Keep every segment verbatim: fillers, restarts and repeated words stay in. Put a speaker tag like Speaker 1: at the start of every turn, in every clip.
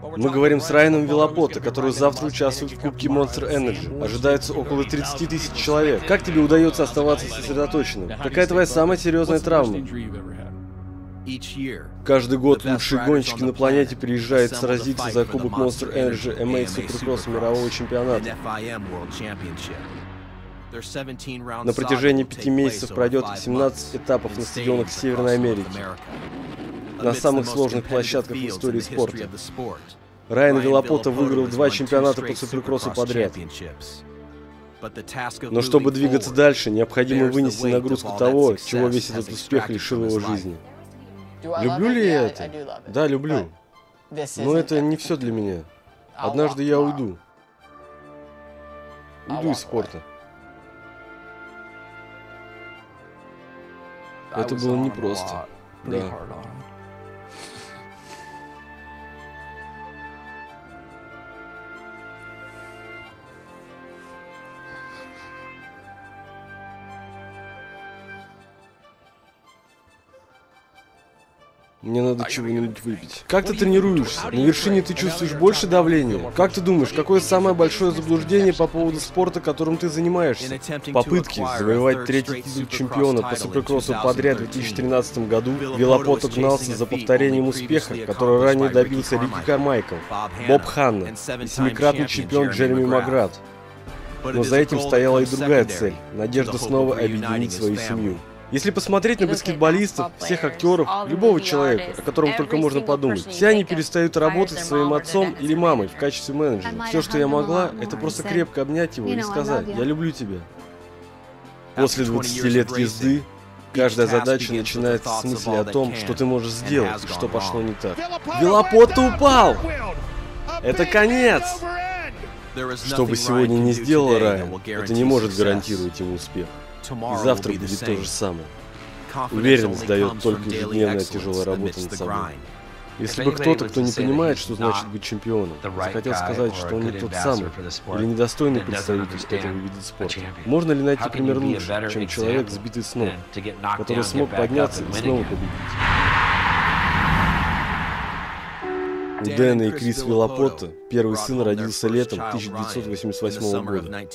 Speaker 1: Мы говорим с Райаном Виллапото, который завтра участвует в Кубке Monster Energy. Ожидается около тридцати тысяч человек. Как тебе удается оставаться сосредоточенным? Какая твоя самая серьезная травма? Каждый год лучшие гонщики на планете приезжают сразиться за Кубок Monster Energy эм эйч Суперкросс мирового чемпионата. На протяжении пяти месяцев пройдет семнадцать этапов на стадионах Северной Америки, на самых сложных площадках в истории спорта. Райан Виллапото выиграл два чемпионата по суперкроссу подряд. Но чтобы двигаться дальше, необходимо вынести нагрузку того, чего весь этот успех лишил его жизни. Люблю ли я это? Да, люблю. Но это не все для меня. Однажды я уйду. Уйду из спорта. Это было непросто. Да. Мне надо чего-нибудь выпить. Как ты тренируешься? На вершине ты чувствуешь больше давления? Как ты думаешь, какое самое большое заблуждение по поводу спорта, которым ты занимаешься? Попытки завоевать третий титул чемпиона по суперкроссу подряд в две тысячи тринадцатом году Виллапото гнался за повторением успеха, который ранее добился Рики Кармайкл, Боб Ханна и семикратный чемпион Джереми Маград. Но за этим стояла и другая цель – надежда снова объединить свою семью. Если посмотреть на баскетболистов, всех актеров, любого человека, о котором только можно подумать, все они перестают работать со своим отцом или мамой в качестве менеджера. Все, что я могла, это просто крепко обнять его и сказать: «Я люблю тебя». После двадцати лет езды, каждая задача начинается с мысли о том, что ты можешь сделать, и что пошло не так. Виллапото упал! Это конец! Что бы сегодня ни сделал Райан, это не может гарантировать ему успех. И завтра будет то же самое. Уверенность дает только ежедневная тяжелая работа над собой. Если бы кто-то, кто не понимает, что значит быть чемпионом, захотел сказать, что он не тот самый или недостойный представитель этого вида спорта, можно ли найти пример лучше, чем человек, сбитый с ног, который смог подняться и снова победить? У Дэна и Крис Виллапото первый сын родился летом тысяча девятьсот восемьдесят восьмого года.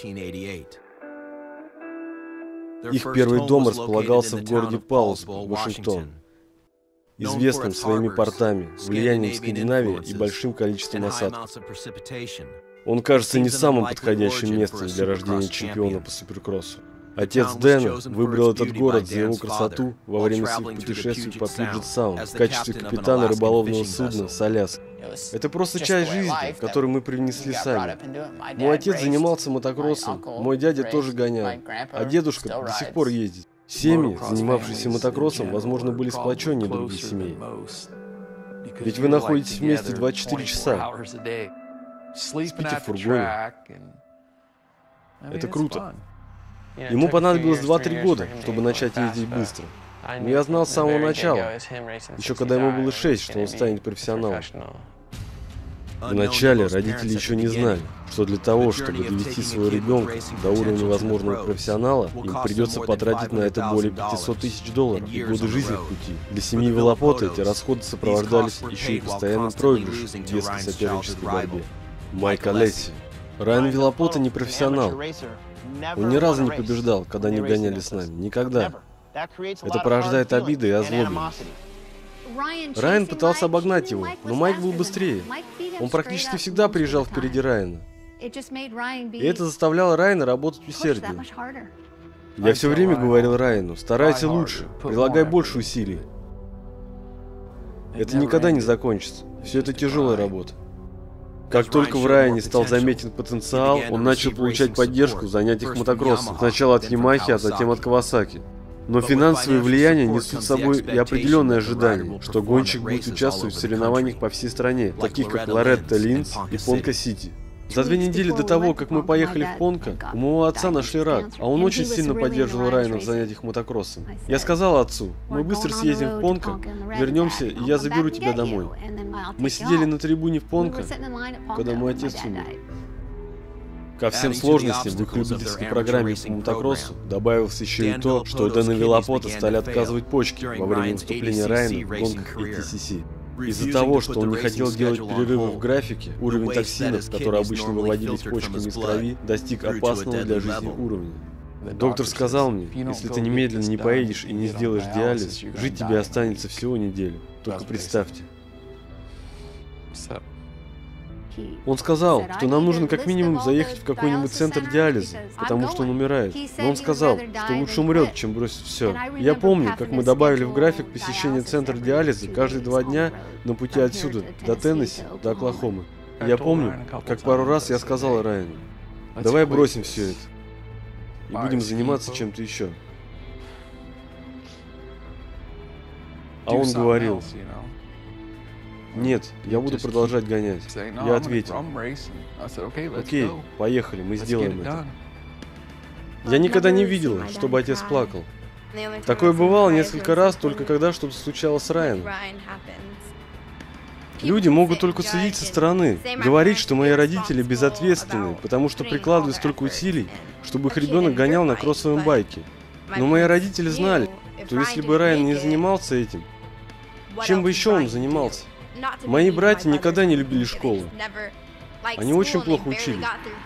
Speaker 1: Их первый дом располагался в городе Паулсбург, Вашингтон, известным своими портами, влиянием Скандинавии и большим количеством осадков. Он кажется не самым подходящим местом для рождения чемпиона по суперкроссу. Отец Дэна выбрал этот город за его красоту во время своих путешествий по Пуджет Саунд в качестве капитана рыболовного судна с Аляски. Это просто часть жизни, которую мы привнесли сами. Мой отец занимался мотокроссом, мой дядя тоже гонял, а дедушка до сих пор ездит. Семьи, занимавшиеся мотокроссом, возможно, были сплоченнее других семей. Ведь вы находитесь вместе двадцать четыре часа. Спите в фургоне. Это круто. Ему понадобилось два-три года, чтобы начать ездить быстро. Но я знал с самого начала, еще когда ему было шесть, что он станет профессионалом. Вначале родители еще не знали, что для того, чтобы довести своего ребенка до уровня возможного профессионала, им придется потратить на это более пятисот тысяч долларов и годы жизни в пути. Для семьи Виллапото эти расходы сопровождались еще и постоянным проигрышем в детской сопернической борьбе. Майк Алесси. Райан Виллапото не профессионал. Он ни разу не побеждал, когда они гоняли с нами. Никогда. Это порождает обиды и озлобленность. Райан пытался обогнать его, но Майк был быстрее. Он практически всегда приезжал впереди Райана. И это заставляло Райана работать усерднее. Я все время говорил Райану: старайся лучше, прилагай больше усилий. Это никогда не закончится. Все это тяжелая работа. Как только в Райане стал заметен потенциал, он начал получать поддержку в занятиях мотокроссом. Сначала от Ямахи, а затем от Кавасаки. Но финансовые влияния несут с собой и определенные ожидания, что гонщик будет участвовать в соревнованиях по всей стране, таких как Лоретто Линз и Понка-Сити. За две недели до того, как мы поехали в Понка, у моего отца нашли рак, а он очень сильно поддерживал Райана в занятиях мотокроссом. Я сказал отцу: мы быстро съездим в Понка, вернемся, и я заберу тебя домой. Мы сидели на трибуне в Понка, когда мой отец умер. Ко всем сложностям в их любительской программе по мотокроссу добавилось еще и то, что Дэн и Виллапото стали отказывать почки во время выступления Райана в гонках эй ти си си. Из-за того, что он не хотел делать перерывы в графике, уровень токсинов, которые обычно выводились почками из крови, достиг опасного для жизни уровня. Доктор сказал мне, если ты немедленно не поедешь и не сделаешь диализ, жить тебе останется всего неделю. Только представьте. Он сказал, что нам нужно как минимум заехать в какой-нибудь центр диализа, потому что он умирает. Но он сказал, что лучше умрет, чем бросить все. Я помню, как мы добавили в график посещение центра диализа каждые два дня на пути отсюда, до Теннесси, до Оклахомы. Я помню, как пару раз я сказал Райану, давай бросим все это и будем заниматься чем-то еще. А он говорил, нет, я буду продолжать гонять. Я ответил, окей, поехали, мы сделаем это. Я никогда не видел, чтобы отец плакал. Такое бывало несколько раз, только когда что-то случалось с Райаном. Люди могут только судить со стороны, говорить, что мои родители безответственны, потому что прикладывают столько усилий, чтобы их ребенок гонял на кроссовом байке. Но мои родители знали, что если бы Райан не занимался этим, чем бы еще он занимался? Мои братья никогда не любили школу. Они очень плохо учились.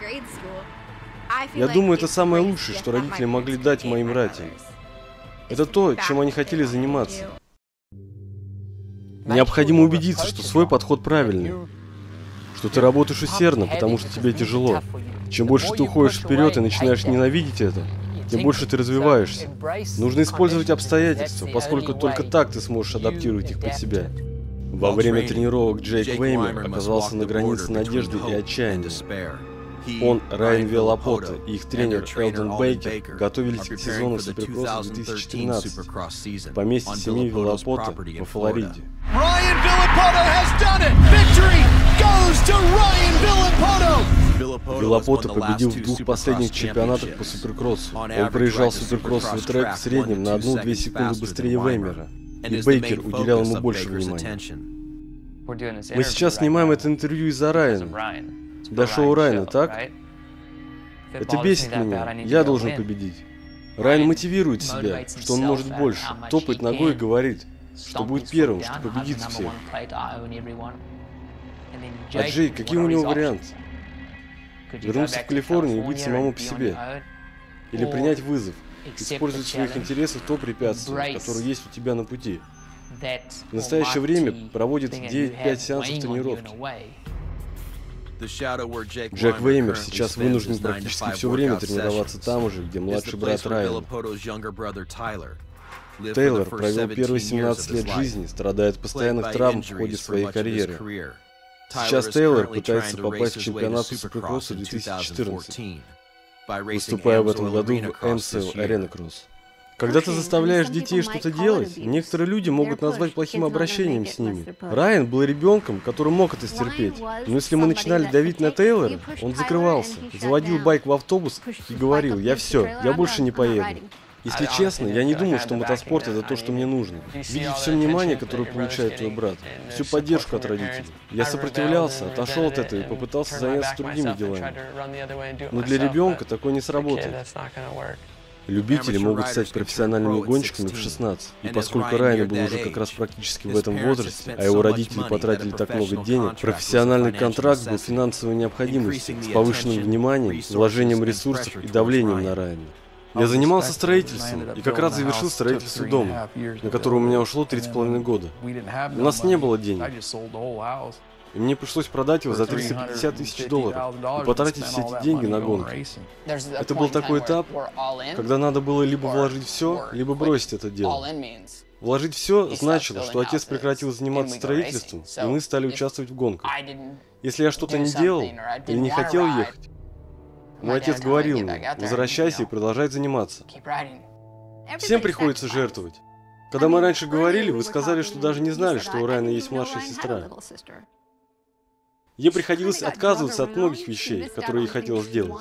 Speaker 1: Я думаю, это самое лучшее, что родители могли дать моим братьям. Это то, чем они хотели заниматься. Необходимо убедиться, что свой подход правильный. Что ты работаешь усердно, потому что тебе тяжело. Чем больше ты уходишь вперед и начинаешь ненавидеть это, тем больше ты развиваешься. Нужно использовать обстоятельства, поскольку только так ты сможешь адаптировать их под себя. Во время тренировок Джейк Веймер оказался на границе надежды и отчаяния. Он, Райан Виллапота и их тренер Элден Бейкер готовились к сезону Суперкросса две тысячи тринадцать в поместье семьи Виллапота во Флориде. Виллапота победил в двух последних чемпионатах по Суперкроссу. Он проезжал суперкроссовый трек в среднем на одну-две секунды быстрее Веймера, и Бейкер уделял ему больше внимания. Мы сейчас снимаем это интервью из-за Райана. До шоу Райана, так? Это бесит меня. Я должен победить. Райан мотивирует себя, что он может больше, топает ногой и говорит, что будет первым, что победит всех. А Джей, какие у него варианты? Вернуться в Калифорнию и быть самому по себе? Или принять вызов, использовать в своих интересах то препятствие, которое есть у тебя на пути? В настоящее время проводит девять-пять сеансов тренировки. Джек Веймер сейчас вынужден практически все время тренироваться там же, где младший брат Райан. Тейлор провел первые семнадцать лет жизни, страдая от постоянных травм в ходе своей карьеры. Сейчас Тейлор пытается попасть в чемпионат по суперкроссу две тысячи четырнадцать, выступая в этом году в Эмсейл Арена Кросс. Когда ты заставляешь детей что-то делать, некоторые люди могут назвать плохим обращением с ними. Райан был ребенком, который мог это стерпеть. Но если мы начинали давить на Тейлора, он закрывался, заводил байк в автобус и говорил: «Я все, я больше не поеду». Если честно, я не думаю, что мотоспорт — это то, что мне нужно. Видеть все внимание, которое получает твой брат, всю поддержку от родителей. Я сопротивлялся, отошел от этого и попытался заняться другими делами. Но для ребенка такое не сработает. Любители могут стать профессиональными гонщиками в шестнадцать. И поскольку Райан был уже как раз практически в этом возрасте, а его родители потратили так много денег, профессиональный контракт был финансовой необходимостью, с повышенным вниманием, вложением ресурсов и давлением на Райана. Я занимался строительством и как раз завершил строительство дома, на которое у меня ушло три с половиной года. У нас не было денег. И мне пришлось продать его за триста пятьдесят тысяч долларов и потратить все эти деньги на гонки. Это был такой этап, когда надо было либо вложить все, либо бросить это дело. Вложить все значило, что отец прекратил заниматься строительством, и мы стали участвовать в гонках. Если я что-то не делал или не хотел ехать, мой отец говорил мне: возвращайся и продолжай заниматься. Всем приходится жертвовать. Когда мы раньше говорили, вы сказали, что даже не знали, что у Райана есть младшая сестра. Ей приходилось отказываться от многих вещей, которые ей хотелось сделать.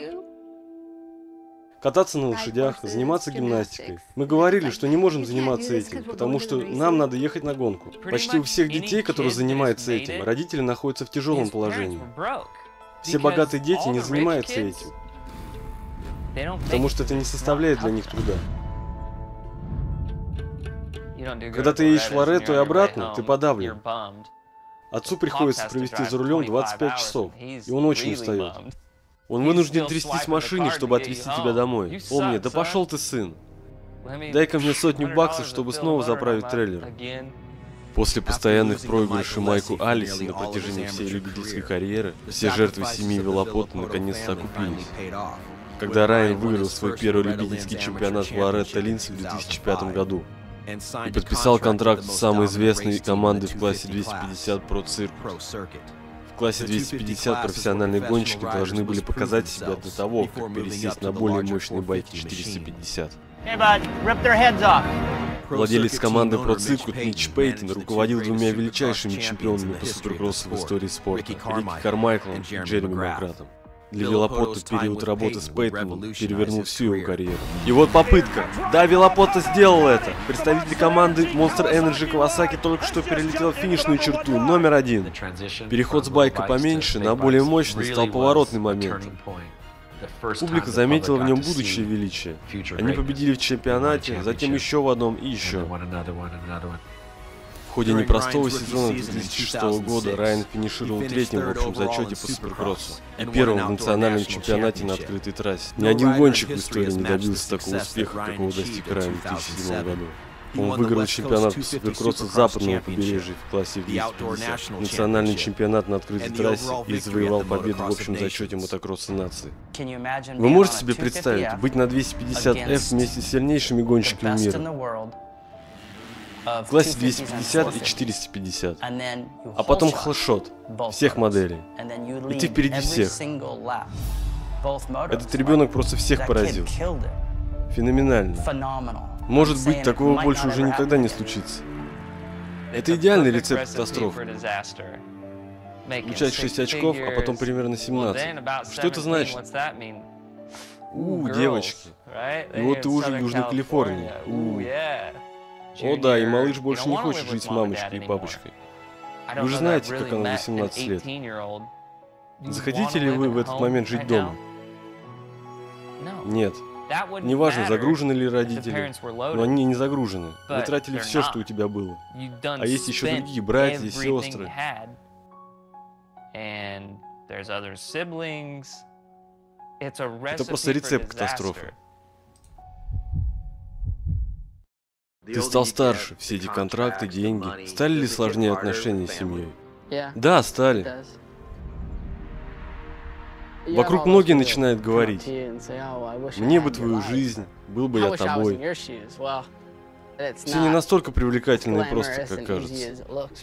Speaker 1: Кататься на лошадях, заниматься гимнастикой. Мы говорили, что не можем заниматься этим, потому что нам надо ехать на гонку. Почти у всех детей, которые занимаются этим, родители находятся в тяжелом положении. Все богатые дети не занимаются этим, потому что это не составляет для них труда. Когда ты едешь в Лоретто и обратно, ты подавлен. Отцу приходится провести за рулем двадцать пять часов, и он очень устает. Он вынужден трястись в машине, чтобы отвезти тебя домой. Помни, да пошел ты, сын. Дай-ка мне сотню баксов, чтобы снова заправить трейлер. После постоянных проигрышей Майку Алиси на протяжении всей любительской карьеры, все жертвы семьи Велопота наконец-то окупились. Когда Райан выиграл свой первый любительский чемпионат в Лоретто Линце в две тысячи пятом году и подписал контракт с самой известной командой в классе двести пятьдесят Pro Circuit. В классе двести пятьдесят профессиональные гонщики должны были показать себя до того, как пересесть на более мощные байки четыреста пятьдесят. Владелец команды Pro Circuit Митч Пейтон руководил двумя величайшими чемпионами по суперкроссу в истории спорта — Рикки Кармайклом и Джереми Макгратом. Для Велопота период работы с Пейтоном перевернул всю его карьеру. И вот попытка. Да, Велопота сделал это. Представитель команды Monster Energy Kawasaki только что перелетел финишную черту номер один. Переход с байка поменьше на более мощный стал поворотным моментом. Публика заметила в нем будущее величие. Они победили в чемпионате, затем еще в одном и еще. В ходе непростого сезона две тысячи шестого года Райан финишировал третьим в общем зачете по суперкроссу и первым в национальном чемпионате на открытой трассе. Ни один гонщик в истории не добился такого успеха, какого достиг Райан в две тысячи седьмом году. Он выиграл чемпионат по суперкроссу западного побережья в классе двести пятьдесят, национальный чемпионат на открытой трассе и завоевал победу в общем зачете мотокросса нации. Вы можете себе представить, быть на двести пятьдесят эф вместе с сильнейшими гонщиками мира? В классе двести пятьдесят и четыреста пятьдесят, а потом хлшот всех моделей. И ты впереди всех. Этот ребенок просто всех поразил. Феноменально. Может быть, такого больше уже никогда не случится. Это идеальный рецепт катастрофы. Получать шесть очков, а потом примерно семнадцать. Что это значит? У, девочки. И вот ты уже в Южной Калифорнии. У. О да, и малыш больше не хочет жить с мамочкой и папочкой. Вы же знаете, как она в восемнадцать лет. Захотите ли вы в этот момент жить дома? Нет. Неважно, загружены ли родители, но они не загружены. Вы тратили все, что у тебя было. А есть еще другие братья и сестры. Это просто рецепт катастрофы. Ты стал старше, все эти контракты, деньги. Стали ли сложнее отношения с семьей? Да, стали. Вокруг многие начинают говорить: мне бы твою жизнь, был бы я тобой. Все не настолько привлекательно и просто, как кажется.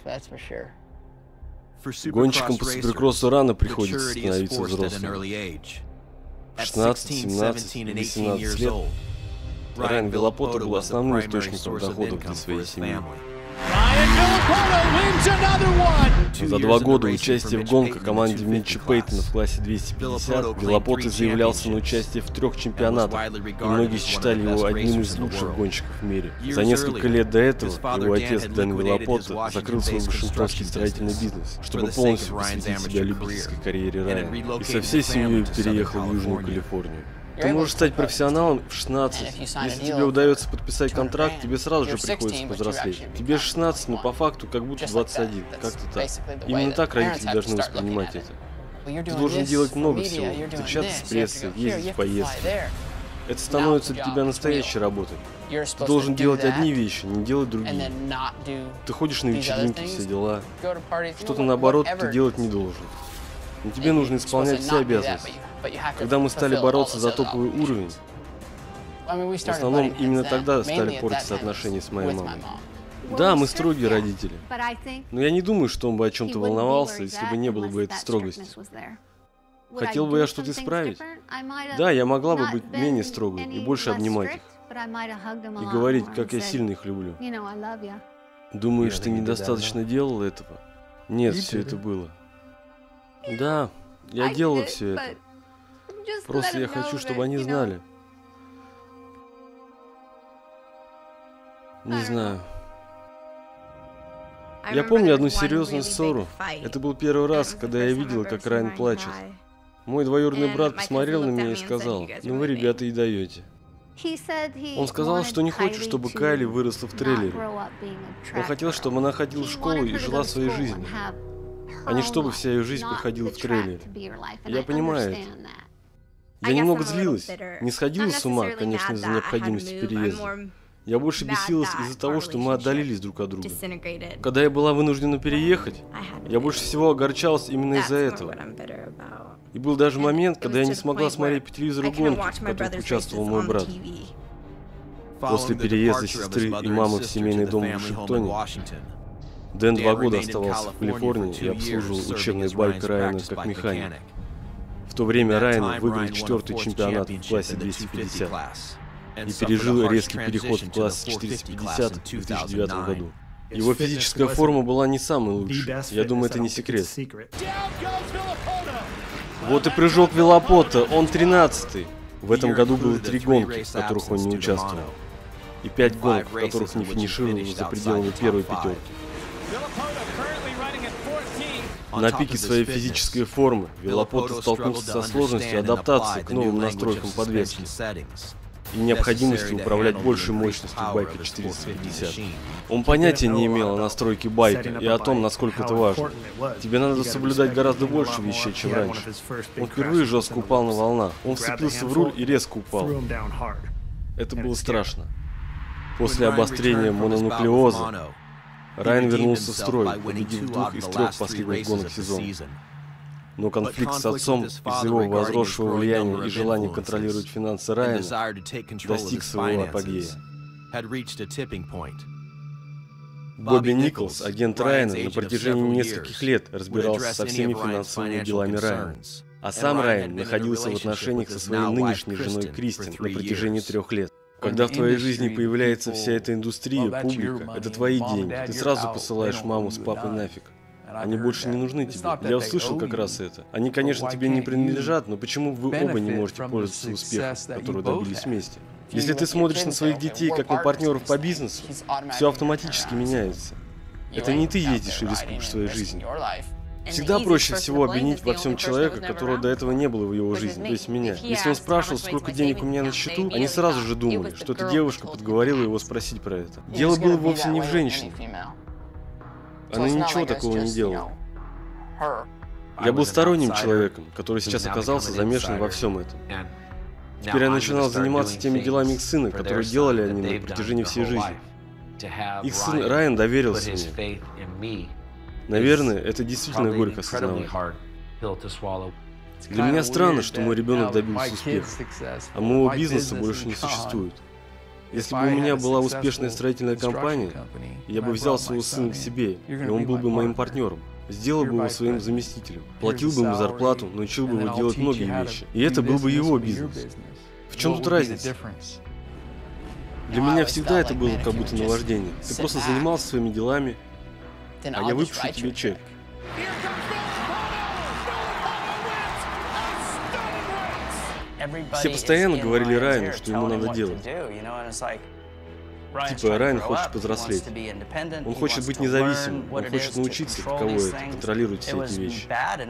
Speaker 1: Гонщикам по суперкроссу рано приходится становиться взрослым. шестнадцать, семнадцать, восемнадцать лет. Райан Велопота был основным источником доходов для своей семьи. За два года участия в гонках команде Митча Пейтона в классе двести пятьдесят Велопота заявлялся на участие в трех чемпионатах, и многие считали его одним из лучших гонщиков в мире. За несколько лет до этого его отец Дэн Велопота закрыл свой вашингтонский строительный бизнес, чтобы полностью посвятить себя любительской карьере Райана, и со всей семьей переехал в Южную Калифорнию. Ты можешь стать профессионалом в шестнадцать. Если тебе удается подписать контракт, тебе сразу же приходится повзрослеть. Тебе шестнадцать, но по факту как будто двадцать один. Как-то так. Именно так родители должны воспринимать это. Ты должен делать много всего. Встречаться с прессой, ездить в поездки. Это становится для тебя настоящей работой. Ты должен делать одни вещи, не делать другие. Ты ходишь на вечеринки, все дела. Что-то наоборот ты делать не должен. Но тебе нужно исполнять все обязанности. Когда мы стали бороться за топовый уровень, в основном именно тогда стали портиться отношения с моей мамой. Да, мы строгие родители, но я не думаю, что он бы о чем-то волновался, если бы не было бы этой строгости. Хотел бы я что-то исправить? Да, я могла бы быть менее строгой и больше обнимать их. И говорить, как я сильно их люблю. Думаешь, ты недостаточно делал этого? Нет, все это было. Да, я делала все это. Просто я хочу, чтобы они знали. Не знаю. Я помню одну серьезную ссору. Это был первый раз, когда я видела, как Райан плачет. Мой двоюродный брат посмотрел на меня и сказал: ну вы, ребята, и даете. Он сказал, что не хочет, чтобы Кайли выросла в трейлере. Он хотел, чтобы она ходила в школу и жила своей жизнью, а не чтобы вся ее жизнь проходила в трейлере. Я понимаю это. Я немного злилась. Не сходила с ума, конечно, из-за необходимости переезда. Я больше бесилась из-за того, что мы отдалились друг от друга. Когда я была вынуждена переехать, я больше всего огорчалась именно из-за этого. И был даже момент, когда я не смогла смотреть по телевизору гонки, в которых участвовал мой брат. После переезда сестры и мамы в семейный дом в Вашингтоне, Дэн два года оставался в Калифорнии и обслуживал учебный байк Райана как механик. В то время Райан выиграл четвертый чемпионат в классе двести пятьдесят и пережил резкий переход в класс четыреста пятьдесят в две тысячи девятом году. Его физическая форма была не самой лучшей, я думаю, это не секрет. Вот и прыжок Виллапота, он тринадцатый. В этом году было три гонки, в которых он не участвовал, и пять гонок, в которых не финишировал за пределами первой пятерки. На пике своей физической формы Виллапота столкнулся со сложностью адаптации к новым настройкам подвески и необходимостью управлять большей мощностью байка четыреста пятьдесят. Он понятия не имел о настройке байка и о том, насколько это важно. Тебе надо соблюдать гораздо больше вещей, чем раньше. Он впервые жестко упал на волнах. Он вцепился в руль и резко упал. Это было страшно. После обострения мононуклеоза Райан вернулся в строй, победив двух из трех последних гонок сезона. Но конфликт с отцом из-за его возросшего влияния и желания контролировать финансы Райана достиг своего апогея. Бобби Николс, агент Райана, на протяжении нескольких лет разбирался со всеми финансовыми делами Райана. А сам Райан находился в отношениях со своей нынешней женой Кристин на протяжении трех лет. Когда в твоей жизни появляется вся эта индустрия, публика, это твои деньги. Ты сразу посылаешь маму с папой нафиг. Они больше не нужны тебе. Я услышал как раз это. Они, конечно, тебе не принадлежат, но почему вы оба не можете пользоваться успехом, который добились вместе? Если ты смотришь на своих детей как на партнеров по бизнесу, все автоматически меняется. Это не ты ездишь и рискуешь своей жизнью. Всегда проще всего обвинить во всем человека, которого до этого не было в его жизни, то есть меня. Если он спрашивал, сколько денег у меня на счету, они сразу же думали, что эта девушка подговорила его спросить про это. Дело было вовсе не в женщине. Она ничего такого не делала. Я был сторонним человеком, который сейчас оказался замешан во всем этом. Теперь я начинал заниматься теми делами их сына, которые делали они на протяжении всей жизни. Их сын Райан доверился мне. Наверное, это действительно горько осознавать. Для меня странно, что мой ребенок добился успеха, а моего бизнеса больше не существует. Если бы у меня была успешная строительная компания, я бы взял своего сына к себе, и он был бы моим партнером. Сделал бы его своим заместителем, платил бы ему зарплату, научил бы его делать многие вещи. И это был бы его бизнес. В чем тут разница? Для меня всегда это было как будто наваждение. Ты просто занимался своими делами, а я выпишу тебе чек. Все постоянно говорили Райану, что ему надо делать. Типа, Райан хочет повзрослеть. Он хочет быть независимым. Он хочет научиться, каково это, контролировать все эти вещи.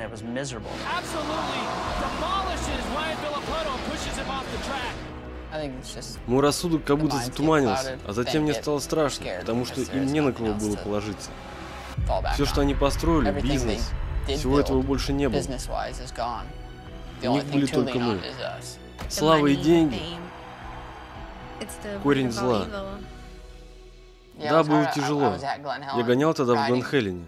Speaker 1: Мой рассудок как будто затуманился, а затем мне стало страшно, потому что им не на кого было положиться. Все, что они построили, бизнес, всего этого больше не было. У них были только мы. Слава и деньги — корень зла. Да, было тяжело. Я гонял тогда в Гlen Helen.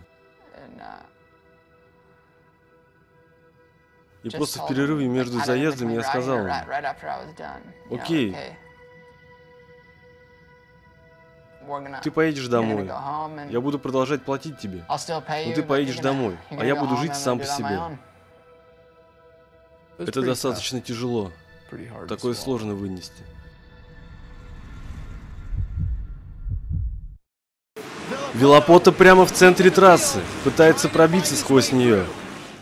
Speaker 1: И просто в перерыве между заездами я сказал ему: окей, ты поедешь домой. Я буду продолжать платить тебе. Но ты поедешь домой, а я буду жить сам по себе. Это достаточно тяжело. Такое сложно вынести. Виллапота прямо в центре трассы, пытается пробиться сквозь нее.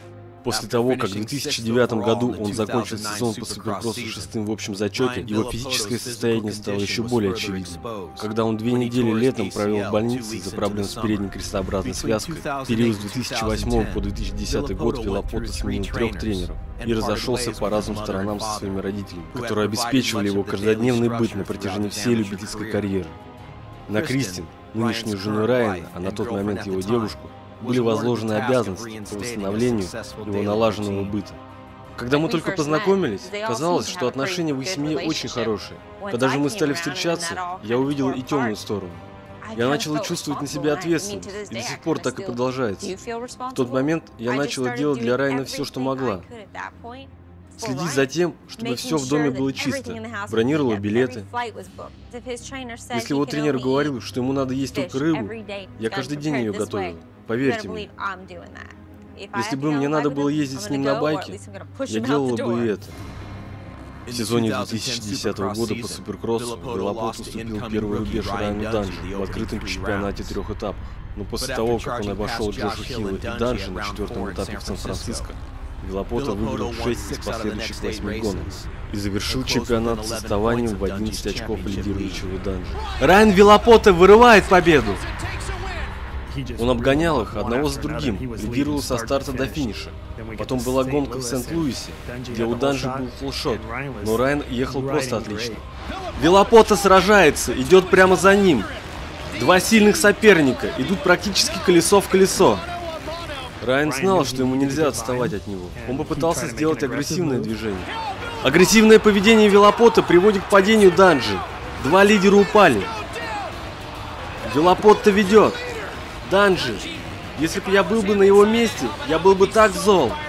Speaker 1: После того, как в две тысячи девятом году он закончил сезон по суперкроссу шестым в общем зачете, его физическое состояние стало еще более очевидным. Когда он две недели летом провел в больнице из-за проблем с передней крестообразной связкой, в период с две тысячи восьмого по две тысячи десятый год Виллапота сменил трех тренеров и разошелся по разным сторонам со своими родителями, которые обеспечивали его каждодневный быт на протяжении всей любительской карьеры. На Кристин, нынешнюю жену Райана, а на тот момент его девушку, были возложены обязанности по восстановлению его налаженного быта. Когда мы только познакомились, казалось, что отношения в их семье очень хорошие. Когда же мы стали встречаться, я увидел и темную сторону. Я начала чувствовать на себя ответственность, и до сих пор так и продолжается. В тот момент я начала делать для Райана все, что могла. Следить за тем, чтобы все в доме было чисто, бронировала билеты. Если его тренер говорил, что ему надо есть только рыбу, я каждый день ее готовила. Поверьте мне. Если бы мне надо было ездить с ним на байке, я делала бы и это. В сезоне две тысячи десятого года по суперкроссу Виллапота уступил первый рубеж Райану Данжи в открытом чемпионате трех этапов. Но после того, как он обошел Джоша Хилла и Данжи на четвертом этапе в Сан-Франциско, Виллапота выиграл шесть из последующих восьми гонок и завершил чемпионат с отставанием в одиннадцать очков лидирующего Данжи. Райан Виллапота вырывает победу! Он обгонял их одного за другим, лидировал со старта до финиша. Потом была гонка в Сент-Луисе, где у Данжи был фуллшот, но Райан ехал просто отлично. Виллапота сражается, идет прямо за ним. Два сильных соперника идут практически колесо в колесо. Райан знал, что ему нельзя отставать от него. Он попытался сделать агрессивное движение. Агрессивное поведение Виллапота приводит к падению Данжи. Два лидера упали. Виллапота ведет. Данжи, если бы я был бы на его месте, я был бы так зол.